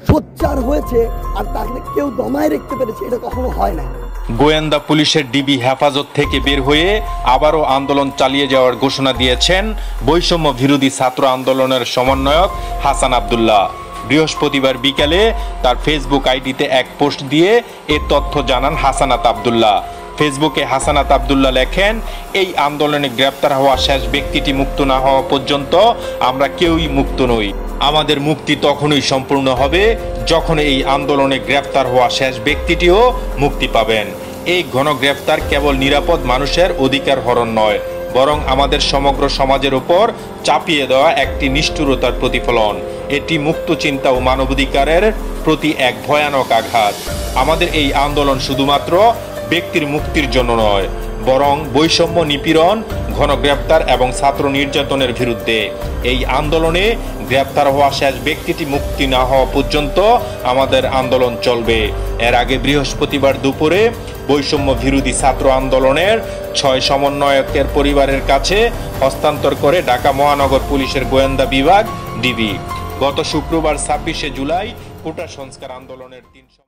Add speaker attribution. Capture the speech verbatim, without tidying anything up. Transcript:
Speaker 1: সোচ্চার হয়েছে আর তাকে কেউ দমায় রাখতে পেরেছে, এটা কখনো হয় না।
Speaker 2: গোয়েন্দা পুলিশের ডিবি হেফাজত থেকে বের হয়ে আবারও আন্দোলন চালিয়ে যাওয়ার ঘোষণা দিয়েছেন বৈষম্য বিরোধী ছাত্র আন্দোলনের সমন্বয়ক হাসান আব্দুল্লাহ। বৃহস্পতিবার বিকেলে তার ফেসবুক আইডিতে এক পোস্ট দিয়ে এ তথ্য জানান হাসানাত আব্দুল্লাহ। ফেসবুকে হাসানাত আব্দুল্লাহ লেখেন, এই আন্দোলনে গ্রেপ্তার হওয়া শেষ ব্যক্তিটি মুক্ত না হওয়া পর্যন্ত আমরা কেউই মুক্ত নই। আমাদের মুক্তি তখনই সম্পূর্ণ হবে যখন এই আন্দোলনে গ্রেপ্তার হওয়া শেষ ব্যক্তিটিও মুক্তি পাবেন। এই গণগ্রেপ্তার কেবল নিরাপদ মানুষের অধিকার হরণ নয়, বরং আমাদের সমগ্র সমাজের উপর চাপিয়ে দেওয়া একটি নিষ্ঠুরতার প্রতিফলন। এটি মুক্ত চিন্তা ও মানবাধিকারের প্রতি এক ভয়ানক আঘাত। আমাদের এই আন্দোলন শুধুমাত্র ব্যক্তির মুক্তির জন্য নয়, বরং বৈষম্য, নিপীড়ন, গণগ্রেপ্তার এবং ছাত্র নির্যাতনের বিরুদ্ধে। এই আন্দোলনে গ্রেপ্তার হওয়া শেষ ব্যক্তিটি মুক্তি না হওয়া পর্যন্ত আমাদের আন্দোলন চলবে। এর আগে বৃহস্পতিবার দুপুরে বৈষম্য বিরোধী ছাত্র আন্দোলনের ছয় সমন্বয়কের পরিবারের কাছে হস্তান্তর করে ঢাকা মহানগর পুলিশের গোয়েন্দা বিভাগ ডিবি। গত শুক্রবার ছাব্বিশে জুলাই কোটা সংস্কার আন্দোলনের তিন